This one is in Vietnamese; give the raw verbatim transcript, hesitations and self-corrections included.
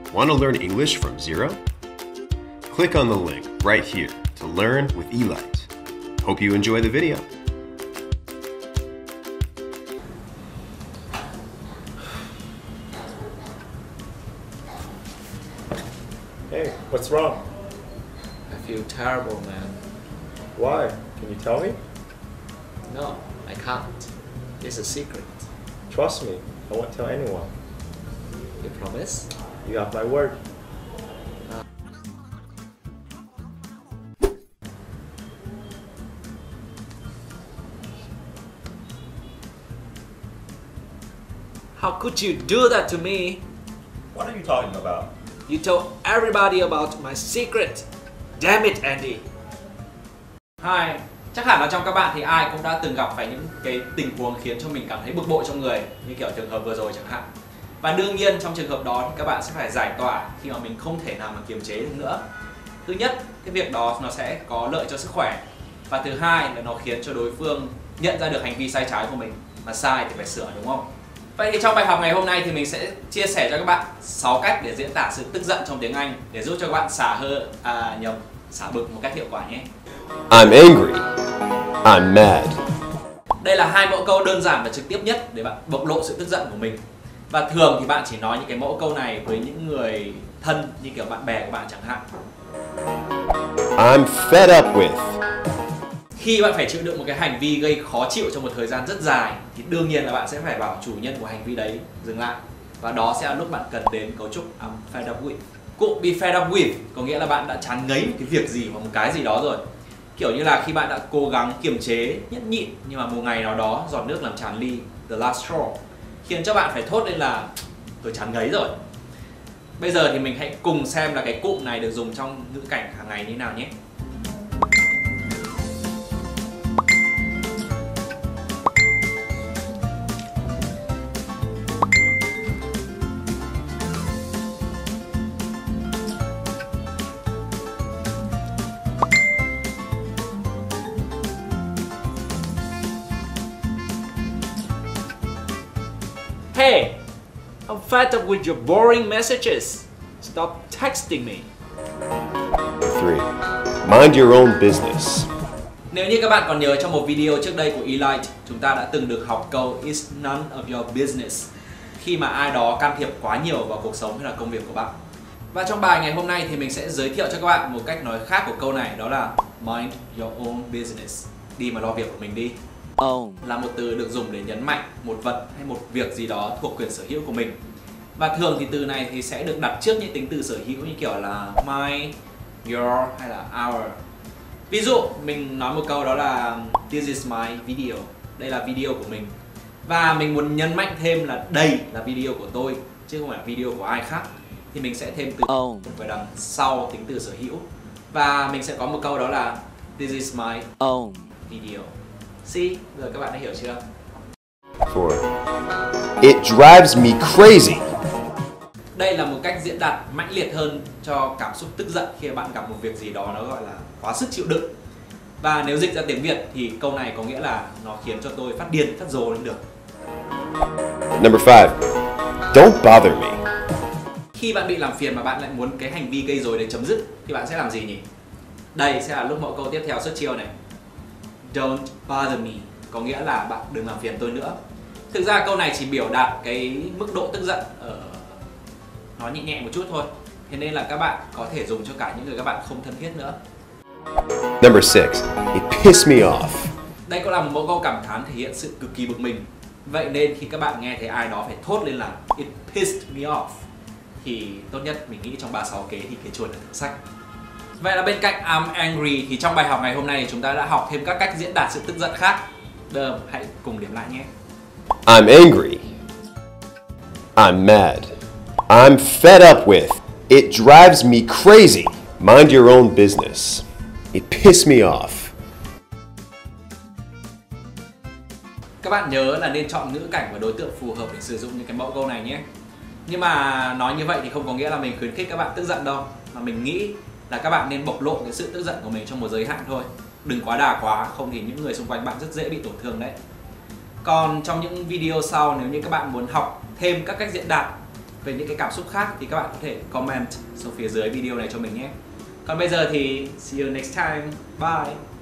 Want to learn English from zero? Click on the link right here to learn with Elite. Hope you enjoy the video. Hey, what's wrong? I feel terrible, man. Why? Can you tell me? No, I can't. It's a secret. Trust me, I won't tell anyone. You promise? You have my word. How could you do that to me? What are you talking about? You told everybody about my secret. Damn it, Andy. Hi, chắc hẳn là trong các bạn thì ai cũng đã từng gặp phải những cái tình huống khiến cho mình cảm thấy bực bội trong người, như kiểu trường hợp vừa rồi chẳng hạn. Và đương nhiên trong trường hợp đó thì các bạn sẽ phải giải tỏa khi mà mình không thể nào mà kiềm chế được nữa. Thứ nhất, cái việc đó nó sẽ có lợi cho sức khỏe. Và thứ hai là nó khiến cho đối phương nhận ra được hành vi sai trái của mình. Mà sai thì phải sửa, đúng không? Vậy thì trong bài học ngày hôm nay thì mình sẽ chia sẻ cho các bạn sáu cách để diễn tả sự tức giận trong tiếng Anh, để giúp cho các bạn xả hơi à nhầm, xả bực một cách hiệu quả nhé. I'm angry. I'm mad. Đây là hai mẫu câu đơn giản và trực tiếp nhất để bạn bộc lộ sự tức giận của mình. Và thường thì bạn chỉ nói những cái mẫu câu này với những người thân như kiểu bạn bè của bạn chẳng hạn. I'm fed up with. Khi bạn phải chịu đựng một cái hành vi gây khó chịu trong một thời gian rất dài thì đương nhiên là bạn sẽ phải bảo chủ nhân của hành vi đấy dừng lại. Và đó sẽ là lúc bạn cần đến cấu trúc I'm fed up with. Cụm be fed up with có nghĩa là bạn đã chán ngấy một cái việc gì hoặc một cái gì đó rồi. Kiểu như là khi bạn đã cố gắng kiềm chế, nhẫn nhịn, nhưng mà một ngày nào đó giọt nước làm tràn ly, the last straw, khiến cho bạn phải thốt lên là tôi chán ngấy rồi. Bây giờ thì mình hãy cùng xem là cái cụm này được dùng trong ngữ cảnh hàng ngày như nào nhé. Hey, I'm fed up with your boring messages. Stop texting me. Three. Mind your own business. Nếu như các bạn còn nhớ trong một video trước đây của Elite, chúng ta đã từng được học câu It's none of your business khi mà ai đó can thiệp quá nhiều vào cuộc sống hay là công việc của bạn. Và trong bài ngày hôm nay thì mình sẽ giới thiệu cho các bạn một cách nói khác của câu này, đó là Mind your own business. Đi mà lo việc của mình đi. Own là một từ được dùng để nhấn mạnh một vật hay một việc gì đó thuộc quyền sở hữu của mình. Và thường thì từ này thì sẽ được đặt trước những tính từ sở hữu như kiểu là my, your hay là our. Ví dụ mình nói một câu đó là This is my video. Đây là video của mình. Và mình muốn nhấn mạnh thêm là đây là video của tôi chứ không phải video của ai khác, thì mình sẽ thêm từ own vào đằng sau tính từ sở hữu. Và mình sẽ có một câu đó là This is my own video. See, giờ các bạn đã hiểu chưa? Four. It drives me crazy. Đây là một cách diễn đạt mãnh liệt hơn cho cảm xúc tức giận khi bạn gặp một việc gì đó nó gọi là quá sức chịu đựng. Và nếu dịch ra tiếng Việt thì câu này có nghĩa là nó khiến cho tôi phát điên, phát rồ lên được. Number five. Don't bother me. Khi bạn bị làm phiền mà bạn lại muốn cái hành vi gây rối để chấm dứt thì bạn sẽ làm gì nhỉ? Đây sẽ là lúc mẫu câu tiếp theo xuất chiêu này. Don't bother me có nghĩa là bạn đừng làm phiền tôi nữa. Thực ra câu này chỉ biểu đạt cái mức độ tức giận ở nó nhẹ nhẹ một chút thôi. Thế nên là các bạn có thể dùng cho cả những người các bạn không thân thiết nữa. Number six. It pissed me off. Đây cũng là một mẫu câu cảm thán thể hiện sự cực kỳ bực mình. Vậy nên khi các bạn nghe thấy ai đó phải thốt lên là It pissed me off thì tốt nhất mình nghĩ trong ba sáu kế thì cái chuột là thượng sách. Vậy là bên cạnh I'm angry thì trong bài học ngày hôm nay chúng ta đã học thêm các cách diễn đạt sự tức giận khác. Bây giờ hãy cùng điểm lại nhé. I'm angry. I'm mad. I'm fed up with. It drives me crazy. Mind your own business. It pissed me off. Các bạn nhớ là nên chọn ngữ cảnh và đối tượng phù hợp để sử dụng những cái mẫu câu này nhé. Nhưng mà nói như vậy thì không có nghĩa là mình khuyến khích các bạn tức giận đâu, mà mình nghĩ là các bạn nên bộc lộ cái sự tức giận của mình trong một giới hạn thôi. Đừng quá đà quá, không thì những người xung quanh bạn rất dễ bị tổn thương đấy. Còn trong những video sau, nếu như các bạn muốn học thêm các cách diễn đạt về những cái cảm xúc khác thì các bạn có thể comment xuống phía dưới video này cho mình nhé. Còn bây giờ thì see you next time. Bye.